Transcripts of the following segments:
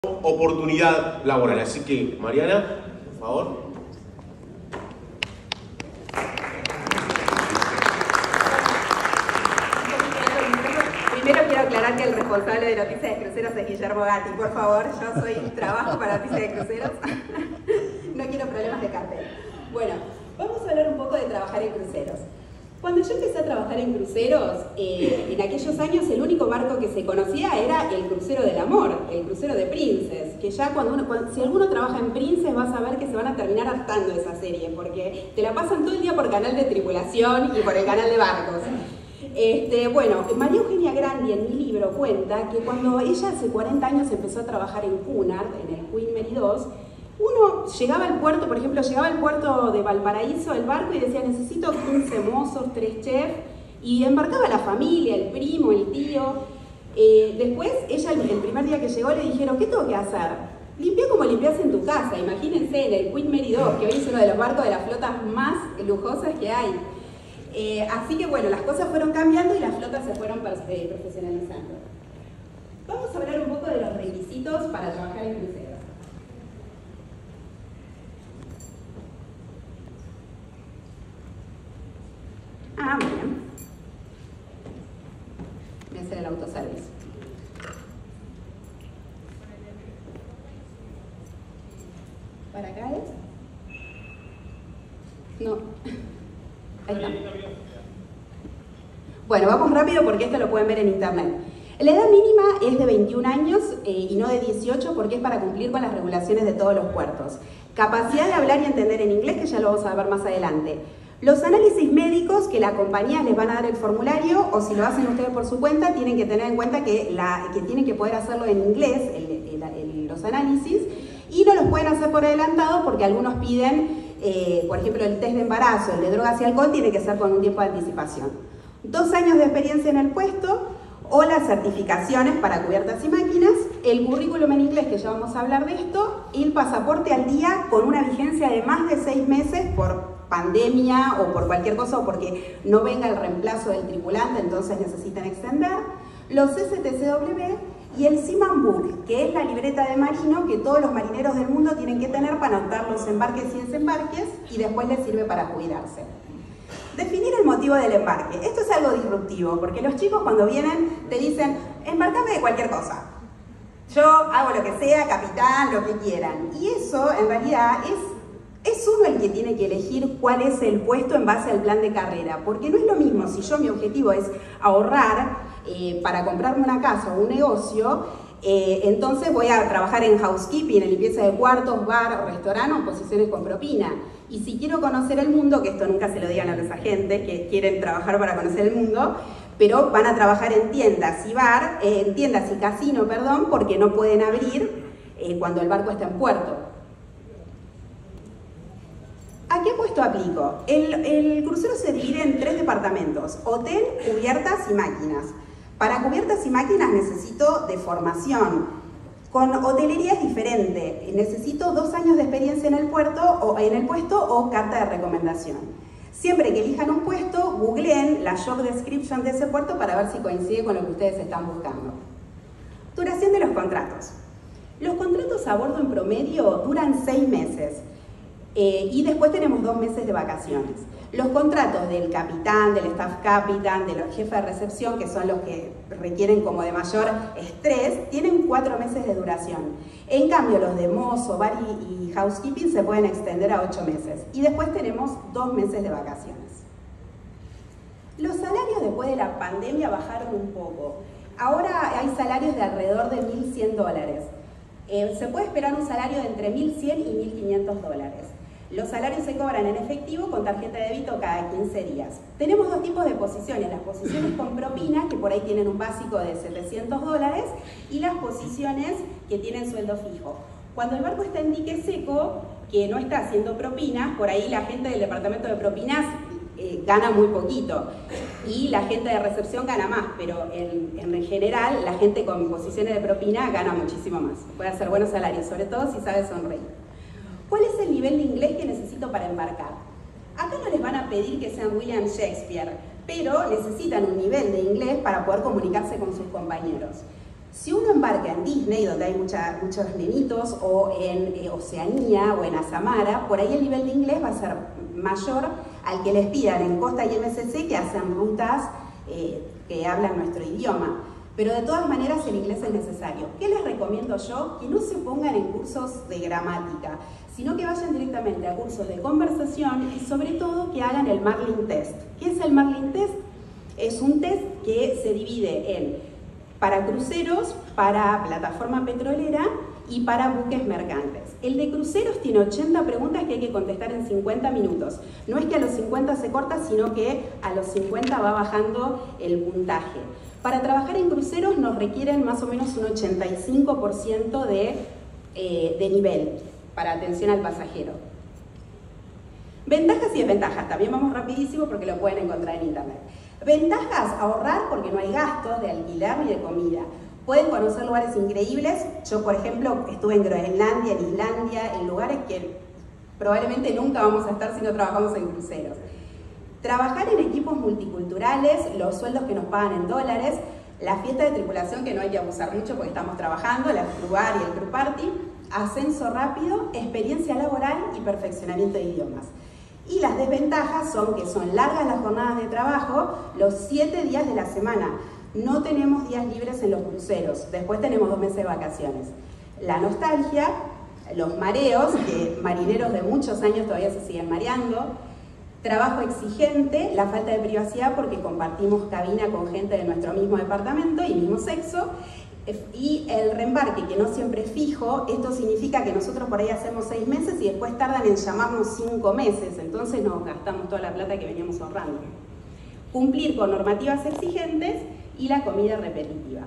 oportunidad laboral. Así que, Mariana, por favor. Primero quiero aclarar que el responsable de Noticias de Cruceros es Guillermo Gatti. Por favor, yo trabajo para Noticias de Cruceros. No quiero problemas de cartel. Bueno, vamos a hablar un poco de trabajar en cruceros. Cuando yo empecé a trabajar en cruceros, en aquellos años el único barco que se conocía era el crucero del amor, el crucero de Princess, que ya si alguno trabaja en Princess vas a ver que se van a terminar hartando de esa serie, porque te la pasan todo el día por canal de tripulación y por el canal de barcos. Bueno, María Eugenia Grandi en mi libro cuenta que cuando ella hace 40 años empezó a trabajar en Cunard, en el Queen Mary 2, uno llegaba al puerto, por ejemplo, llegaba al puerto de Valparaíso el barco y decía necesito 15 mozos, 3 chefs, y embarcaba la familia, el primo, el tío. Después, ella el primer día que llegó le dijeron, ¿qué tengo que hacer? Limpia como limpias en tu casa, imagínense, en el Queen Mary 2, que hoy es uno de los barcos de las flotas más lujosas que hay. Así que bueno, las cosas fueron cambiando y las flotas se fueron profesionalizando. Vamos a hablar un poco de los requisitos para trabajar en cruceros. Bien. Voy a hacer el autoservice. ¿Para acá es? No. Ahí está. Bueno, vamos rápido porque esto lo pueden ver en internet. La edad mínima es de 21 años y no de 18 porque es para cumplir con las regulaciones de todos los puertos. Capacidad de hablar y entender en inglés, que ya lo vamos a ver más adelante. Los análisis médicos que la compañía les van a dar el formulario, o si lo hacen ustedes por su cuenta, tienen que tener en cuenta que tienen que poder hacerlo en inglés, los análisis, y no los pueden hacer por adelantado porque algunos piden, por ejemplo, el test de embarazo, el de drogas y alcohol, tiene que ser con un tiempo de anticipación. 2 años de experiencia en el puesto, o las certificaciones para cubiertas y máquinas, el currículum en inglés, que ya vamos a hablar de esto, y el pasaporte al día con una vigencia de más de 6 meses por pandemia o por cualquier cosa o porque no venga el reemplazo del tripulante, entonces necesitan extender, los STCW y el Seaman Book, que es la libreta de marino que todos los marineros del mundo tienen que tener para anotar los embarques y desembarques y después les sirve para jubilarse. Definir el motivo del embarque. Esto es algo disruptivo, porque los chicos cuando vienen te dicen, embarcame de cualquier cosa. Yo hago lo que sea, capitán, lo que quieran. Y eso, en realidad, es uno el que tiene que elegir cuál es el puesto en base al plan de carrera. Porque no es lo mismo si mi objetivo es ahorrar para comprarme una casa o un negocio, entonces voy a trabajar en housekeeping, en limpieza de cuartos, bar, restaurante o posiciones con propina. Y si quiero conocer el mundo, que esto nunca se lo digan a los agentes que quieren trabajar para conocer el mundo, pero van a trabajar en tiendas y casino, perdón, porque no pueden abrir cuando el barco está en puerto. ¿A qué puesto aplico? El crucero se divide en 3 departamentos: hotel, cubiertas y máquinas. Para cubiertas y máquinas necesito de formación. Con hotelería es diferente. Necesito 2 años de experiencia en el puesto o carta de recomendación. Siempre que elijan un puesto, googleen la job description de ese puerto para ver si coincide con lo que ustedes están buscando. Duración de los contratos. Los contratos a bordo en promedio duran 6 meses. Y después tenemos 2 meses de vacaciones. Los contratos del capitán, del staff capitán, de los jefes de recepción, que son los que requieren como de mayor estrés, tienen 4 meses de duración. En cambio, los de mozo, bar y housekeeping se pueden extender a 8 meses. Y después tenemos 2 meses de vacaciones. Los salarios después de la pandemia bajaron un poco. Ahora hay salarios de alrededor de $1.100. Se puede esperar un salario de entre $1.100 y $1.500. Los salarios se cobran en efectivo con tarjeta de débito cada 15 días. Tenemos 2 tipos de posiciones: las posiciones con propina, que por ahí tienen un básico de $700, y las posiciones que tienen sueldo fijo. Cuando el barco está en dique seco, que no está haciendo propinas, por ahí la gente del departamento de propinas gana muy poquito y la gente de recepción gana más, pero en general la gente con posiciones de propina gana muchísimo más. Puede hacer buenos salarios, sobre todo si sabe sonreír. ¿Cuál es el nivel de inglés que necesito para embarcar? Acá no les van a pedir que sean William Shakespeare, pero necesitan un nivel de inglés para poder comunicarse con sus compañeros. Si uno embarca en Disney, donde hay muchos nenitos, o en Oceanía o en Azamara, por ahí el nivel de inglés va a ser mayor al que les pidan en Costa y MSC, que hacen rutas que hablan nuestro idioma. Pero de todas maneras el inglés es necesario. ¿Qué les recomiendo yo? Que no se pongan en cursos de gramática, sino que vayan directamente a cursos de conversación y sobre todo que hagan el Marlin Test. ¿Qué es el Marlin Test? Es un test que se divide en para cruceros, para plataforma petrolera y para buques mercantes. El de cruceros tiene 80 preguntas que hay que contestar en 50 minutos. No es que a los 50 se corta, sino que a los 50 va bajando el puntaje. Para trabajar en cruceros nos requieren más o menos un 85% de nivel para atención al pasajero. Ventajas y desventajas. También vamos rapidísimo porque lo pueden encontrar en internet. Ventajas, ahorrar porque no hay gastos de alquiler ni de comida. Pueden conocer lugares increíbles. Yo, por ejemplo, estuve en Groenlandia, en Islandia, en lugares que probablemente nunca vamos a estar si no trabajamos en cruceros. Trabajar en equipos multiculturales, los sueldos que nos pagan en dólares, la fiesta de tripulación que no hay que abusar mucho porque estamos trabajando, la crew bar y el crew party, ascenso rápido, experiencia laboral y perfeccionamiento de idiomas. Y las desventajas son que son largas las jornadas de trabajo, los 7 días de la semana. No tenemos días libres en los cruceros, después tenemos 2 meses de vacaciones. La nostalgia, los mareos, que marineros de muchos años todavía se siguen mareando. Trabajo exigente, la falta de privacidad porque compartimos cabina con gente de nuestro mismo departamento y mismo sexo. Y el reembarque, que no siempre es fijo, esto significa que nosotros por ahí hacemos 6 meses y después tardan en llamarnos 5 meses, entonces nos gastamos toda la plata que veníamos ahorrando. Cumplir con normativas exigentes y la comida repetitiva.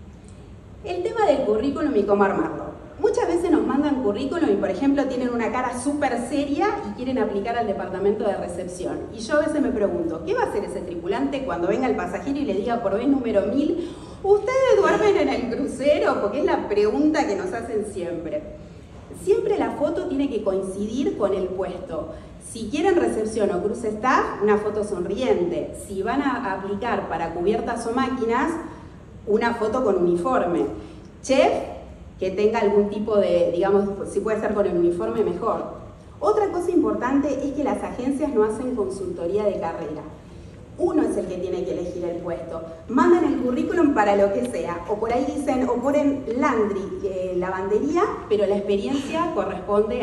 El tema del currículum y cómo armarlo. Muchas veces nos mandan currículum y, por ejemplo, tienen una cara súper seria y quieren aplicar al departamento de recepción. Y yo a veces me pregunto, ¿qué va a hacer ese tripulante cuando venga el pasajero y le diga por vez número 1000, ¿ustedes duermen en el crucero? Porque es la pregunta que nos hacen siempre. Siempre la foto tiene que coincidir con el puesto. Si quieren recepción o cruce staff, una foto sonriente. Si van a aplicar para cubiertas o máquinas, una foto con uniforme. Chef, que tenga algún tipo de, digamos, si puede ser con el uniforme, mejor. Otra cosa importante es que las agencias no hacen consultoría de carrera. Uno es el que tiene que elegir el puesto. Mandan el currículum para lo que sea. O por ahí dicen, o ponen laundry, lavandería, pero la experiencia corresponde,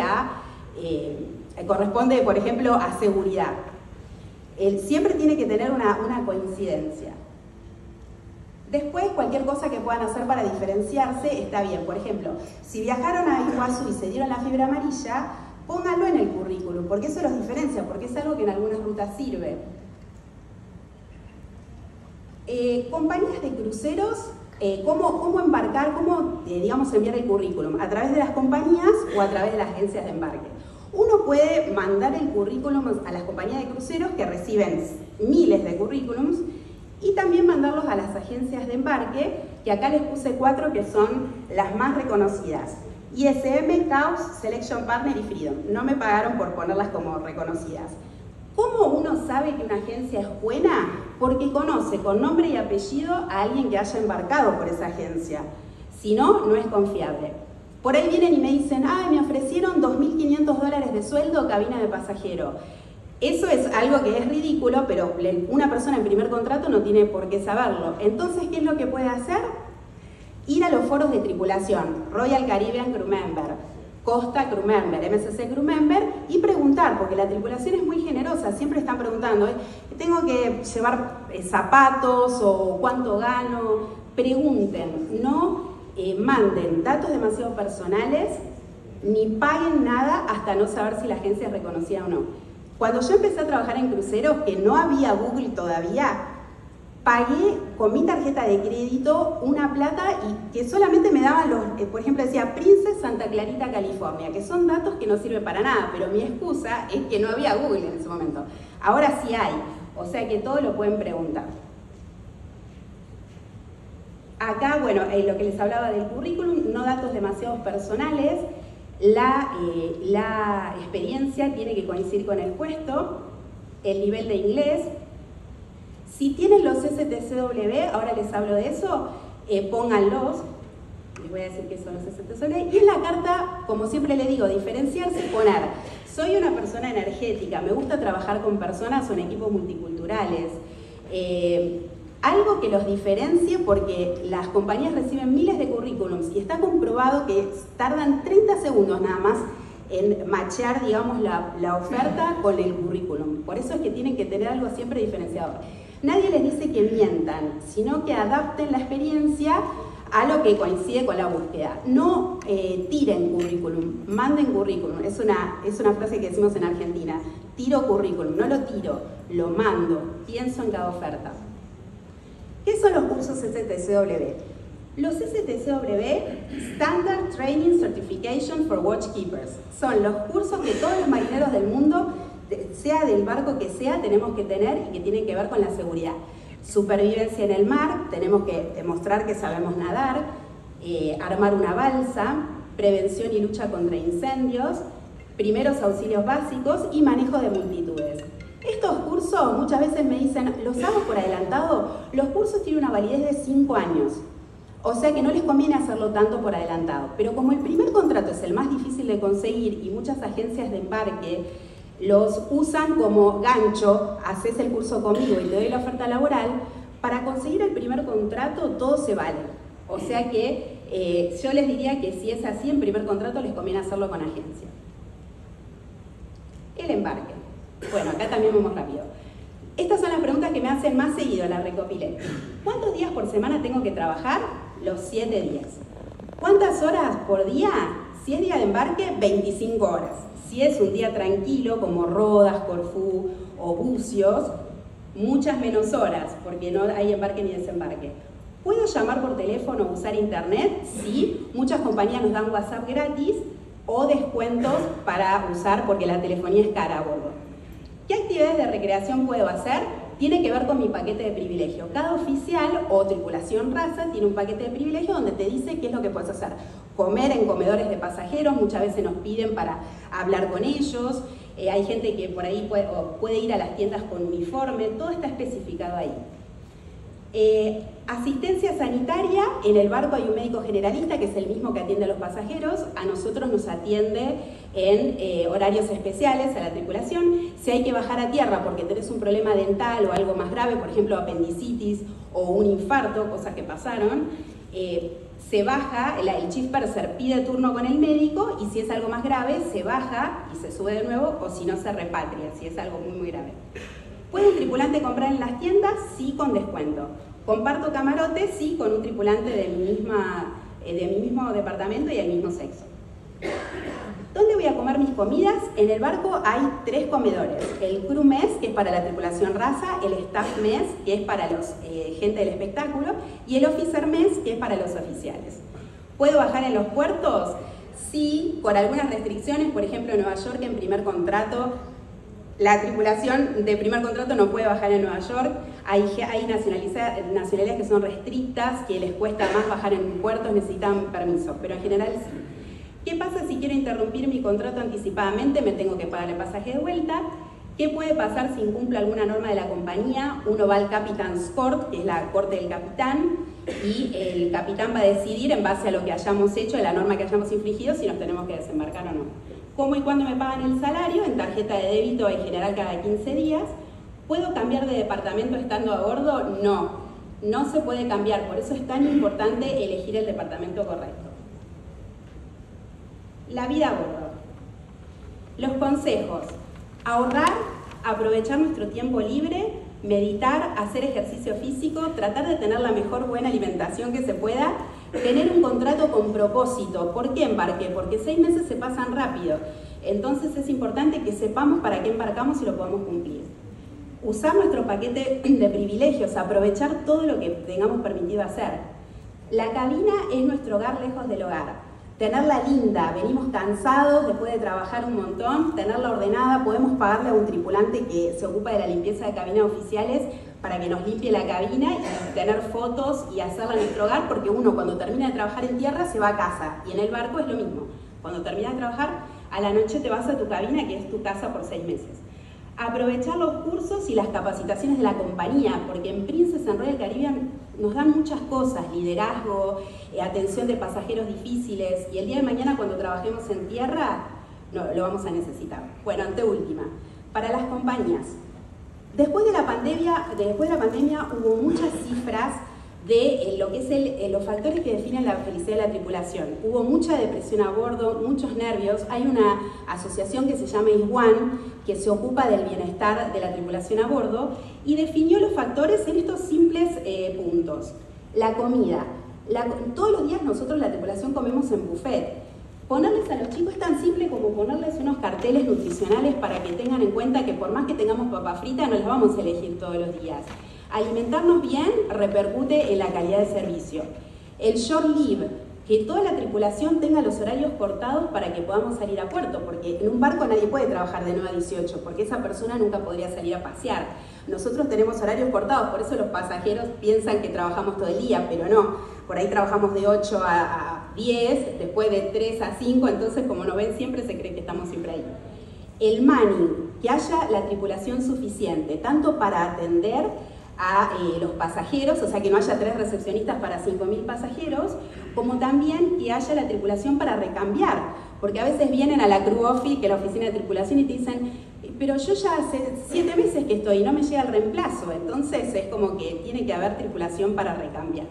por ejemplo, a seguridad. Siempre tiene que tener una coincidencia. Después, cualquier cosa que puedan hacer para diferenciarse está bien. Por ejemplo, si viajaron a Iguazú y se dieron la fiebre amarilla, pónganlo en el currículum, porque eso los diferencia, porque es algo que en algunas rutas sirve. Compañías de cruceros, ¿cómo embarcar, cómo, digamos, enviar el currículum? ¿A través de las compañías o a través de las agencias de embarque? Uno puede mandar el currículum a las compañías de cruceros que reciben miles de currículums y también mandarlos a las agencias de embarque, que acá les puse 4 que son las más reconocidas. ISM, CAUS, Selection Partner y Freedom. No me pagaron por ponerlas como reconocidas. ¿Cómo uno sabe que una agencia es buena? Porque conoce con nombre y apellido a alguien que haya embarcado por esa agencia. Si no, no es confiable. Por ahí vienen y me dicen, ay, me ofrecieron $2.500 de sueldo, cabina de pasajero. Eso es algo que es ridículo, pero una persona en primer contrato no tiene por qué saberlo. Entonces, ¿qué es lo que puede hacer? Ir a los foros de tripulación, Royal Caribbean Crew Member, Costa Crew Member, MSC Crew Member, y preguntar, porque la tripulación es muy generosa, siempre están preguntando, ¿tengo que llevar zapatos o cuánto gano? Pregunten, no manden datos demasiado personales, ni paguen nada hasta no saber si la agencia es reconocida o no. Cuando yo empecé a trabajar en cruceros, que no había Google todavía, pagué con mi tarjeta de crédito una plata y que solamente me daban los, por ejemplo decía Princess Santa Clarita, California, que son datos que no sirven para nada, pero mi excusa es que no había Google en ese momento. Ahora sí hay, o sea que todo lo pueden preguntar. Acá, bueno, lo que les hablaba del currículum, no datos demasiado personales, la experiencia tiene que coincidir con el puesto, el nivel de inglés. Si tienen los STCW, ahora les hablo de eso, pónganlos. Les voy a decir qué son los STSOWB. Y en la carta, como siempre le digo, diferenciarse, poner, soy una persona energética, me gusta trabajar con personas o en equipos multiculturales. Algo que los diferencie, porque las compañías reciben miles de currículums y está comprobado que tardan 30 segundos nada más en machear, digamos, la oferta con el currículum. Por eso es que tienen que tener algo siempre diferenciador. Nadie les dice que mientan, sino que adapten la experiencia a lo que coincide con la búsqueda. No tiren currículum, manden currículum. Es una frase que decimos en Argentina. Tiro currículum, no lo tiro, lo mando, pienso en cada oferta. ¿Qué son los cursos STSOWB? Los STSOWB, Standard Training Certification for Watchkeepers, son los cursos que todos los marineros del mundo, sea del barco que sea, tenemos que tener y que tienen que ver con la seguridad. Supervivencia en el mar, tenemos que demostrar que sabemos nadar, armar una balsa, prevención y lucha contra incendios, primeros auxilios básicos y manejo de multitudes. Estos cursos muchas veces me dicen, ¿los hago por adelantado? Los cursos tienen una validez de 5 años, o sea que no les conviene hacerlo tanto por adelantado. Pero como el primer contrato es el más difícil de conseguir y muchas agencias de embarque los usan como gancho, haces el curso conmigo y te doy la oferta laboral, para conseguir el primer contrato todo se vale. O sea que yo les diría que si es así, en primer contrato les conviene hacerlo con agencia. El embarque. Bueno, acá también vamos rápido. Estas son las preguntas que me hacen más seguido, las recopilé. ¿Cuántos días por semana tengo que trabajar? Los 7 días. ¿Cuántas horas por día? Si es día de embarque, 25 horas. Si es un día tranquilo, como Rodas, Corfú o Bucios, muchas menos horas, porque no hay embarque ni desembarque. ¿Puedo llamar por teléfono o usar internet? Sí, muchas compañías nos dan WhatsApp gratis o descuentos para usar porque la telefonía es cara a bordo. ¿Qué actividades de recreación puedo hacer? Tiene que ver con mi paquete de privilegio. Cada oficial o tripulación raza tiene un paquete de privilegio donde te dice qué es lo que puedes hacer. Comer en comedores de pasajeros, muchas veces nos piden para hablar con ellos. Hay gente que por ahí puede ir a las tiendas con uniforme, todo está especificado ahí. Asistencia sanitaria, en el barco hay un médico generalista que es el mismo que atiende a los pasajeros, a nosotros nos atiende en horarios especiales a la tripulación. Si hay que bajar a tierra porque tenés un problema dental o algo más grave, por ejemplo apendicitis o un infarto, cosas que pasaron, se baja, el chief purser pide turno con el médico y si es algo más grave se baja y se sube de nuevo o si no se repatria, si es algo muy grave. ¿Puede un tripulante comprar en las tiendas? Sí, con descuento. ¿Comparto camarote? Sí, con un tripulante de mi mismo departamento y del mismo sexo. ¿Dónde voy a comer mis comidas? En el barco hay 3 comedores. El crew mess, que es para la tripulación raza, el staff mess, que es para los gente del espectáculo, y el officer mess, que es para los oficiales. ¿Puedo bajar en los puertos? Sí, con algunas restricciones. Por ejemplo, en Nueva York, en primer contrato, la tripulación de primer contrato no puede bajar en Nueva York. Hay nacionalidades que son restrictas, que les cuesta más bajar en puertos, necesitan permiso, pero en general sí. ¿Qué pasa si quiero interrumpir mi contrato anticipadamente? Me tengo que pagar el pasaje de vuelta. ¿Qué puede pasar si incumple alguna norma de la compañía? Uno va al Captain's Court, que es la corte del capitán, y el capitán va a decidir en base a lo que hayamos hecho, de la norma que hayamos infringido, si nos tenemos que desembarcar o no. ¿Cómo y cuándo me pagan el salario? En tarjeta de débito en general cada 15 días. ¿Puedo cambiar de departamento estando a bordo? No, no se puede cambiar, por eso es tan importante elegir el departamento correcto. La vida a bordo. Los consejos: ahorrar, aprovechar nuestro tiempo libre, meditar, hacer ejercicio físico, tratar de tener la mejor buena alimentación que se pueda, tener un contrato con propósito. ¿Por qué embarque? Porque 6 meses se pasan rápido. Entonces es importante que sepamos para qué embarcamos y lo podamos cumplir. Usar nuestro paquete de privilegios, aprovechar todo lo que tengamos permitido hacer. La cabina es nuestro hogar lejos del hogar. Tenerla linda, venimos cansados después de trabajar un montón, tenerla ordenada, podemos pagarle a un tripulante que se ocupa de la limpieza de cabinas oficiales para que nos limpie la cabina y tener fotos y hacerla en nuestro hogar, porque uno cuando termina de trabajar en tierra se va a casa y en el barco es lo mismo. Cuando terminas de trabajar, a la noche te vas a tu cabina, que es tu casa por 6 meses. Aprovechar los cursos y las capacitaciones de la compañía, porque en Princess and Royal Caribbean nos dan muchas cosas, liderazgo, atención de pasajeros difíciles, y el día de mañana cuando trabajemos en tierra, lo vamos a necesitar. Bueno, anteúltima, para las compañías. Después de la pandemia hubo muchas cifras de lo que es los factores que definen la felicidad de la tripulación. Hubo mucha depresión a bordo, muchos nervios. Hay una asociación que se llama ISWAN que se ocupa del bienestar de la tripulación a bordo y definió los factores en estos simples puntos. La comida. Todos los días nosotros la tripulación comemos en buffet. Ponerles a los chicos es tan simple como ponerles unos carteles nutricionales para que tengan en cuenta que por más que tengamos papa frita no las vamos a elegir todos los días. Alimentarnos bien repercute en la calidad de servicio. El short leave, que toda la tripulación tenga los horarios cortados para que podamos salir a puerto, porque en un barco nadie puede trabajar de 9 a 18, porque esa persona nunca podría salir a pasear. Nosotros tenemos horarios cortados, por eso los pasajeros piensan que trabajamos todo el día, pero no. Por ahí trabajamos de 8 a 10, después de 3 a 5, entonces como nos ven siempre se cree que estamos siempre ahí. El manning, que haya la tripulación suficiente, tanto para atender a los pasajeros, o sea que no haya 3 recepcionistas para 5.000 pasajeros, como también que haya la tripulación para recambiar, porque a veces vienen a la crew office, que es la oficina de tripulación, y te dicen, pero yo ya hace 7 meses que estoy y no me llega el reemplazo, entonces es como que tiene que haber tripulación para recambiar.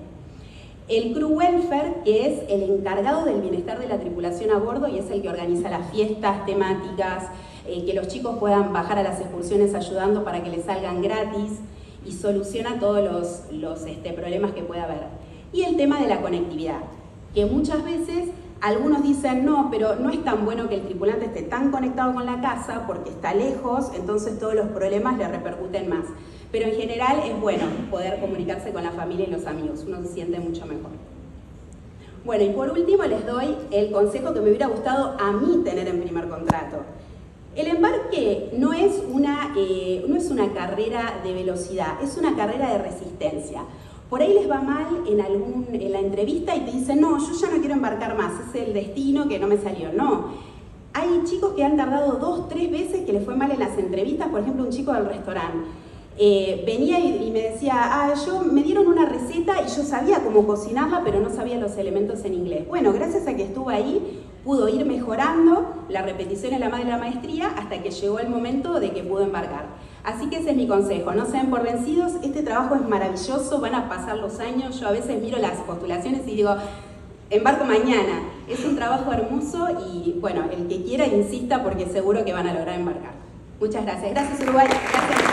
El crew welfare, que es el encargado del bienestar de la tripulación a bordo y es el que organiza las fiestas temáticas, que los chicos puedan bajar a las excursiones ayudando para que les salgan gratis, y soluciona todos los problemas que pueda haber. Y el tema de la conectividad, que muchas veces algunos dicen no, pero no es tan bueno que el tripulante esté tan conectado con la casa porque está lejos, entonces todos los problemas le repercuten más. Pero en general es bueno poder comunicarse con la familia y los amigos, uno se siente mucho mejor. Bueno, y por último les doy el consejo que me hubiera gustado a mí tener en primer contrato. El embarque no es una carrera de velocidad, es una carrera de resistencia. Por ahí les va mal en la entrevista y te dicen, no, yo ya no quiero embarcar más, es el destino que no me salió. No, hay chicos que han tardado 2, 3 veces que les fue mal en las entrevistas, por ejemplo un chico del restaurante. Venía y me decía, me dieron una receta y yo sabía cómo cocinarla, pero no sabía los elementos en inglés. Bueno, gracias a que estuve ahí, pudo ir mejorando, la repetición es la madre de la maestría, hasta que llegó el momento de que pudo embarcar. Así que ese es mi consejo, no se den por vencidos, este trabajo es maravilloso, van a pasar los años, yo a veces miro las postulaciones y digo, embarco mañana. Es un trabajo hermoso y bueno, el que quiera insista porque seguro que van a lograr embarcar. Muchas gracias. Gracias Uruguay. Gracias.